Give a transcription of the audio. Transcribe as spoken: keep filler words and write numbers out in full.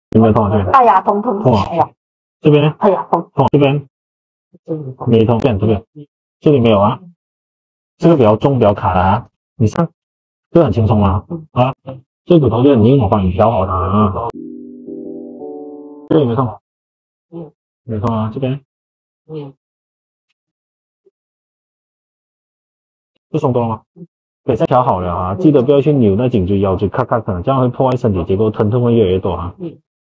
有没有痛啊？这边？ 哎呀，痛痛痛！哎呀， 这边？ 哎呀，痛痛这边？没痛，这边这边，这里没有啊？这个比较重，比较卡的啊。你看，这个很轻松啊啊，这骨头就很硬，我帮你调好它啊。这里没痛，嗯，没痛啊，这边，嗯，不松动了吗？对，再调好了啊，记得不要去扭那颈椎腰椎，咔咔咔，这样会破坏身体结构，疼痛会越来越多啊。嗯。